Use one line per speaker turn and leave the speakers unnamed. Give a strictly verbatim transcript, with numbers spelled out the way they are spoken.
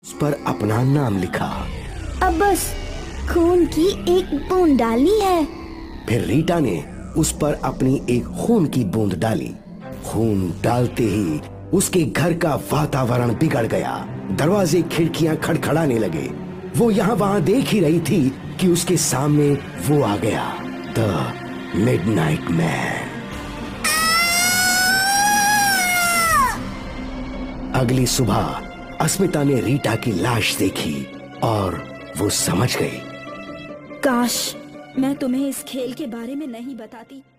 उस पर अपना नाम लिखा।
अब बस खून की एक बूंद डाली है।
फिर रीटा ने उस पर अपनी एक खून की बूंद डाली। खून डालते ही उसके घर का वातावरण बिगड़ गया। दरवाजे खिड़कियां खड़खड़ाने लगे। वो यहाँ वहां देख ही रही थी कि उसके सामने वो आ गया, द मिडनाइट मैन। अगली सुबह अस्मिता ने रीटा की लाश देखी और वो समझ गई।
काश मैं तुम्हें इस खेल के बारे में नहीं बताती।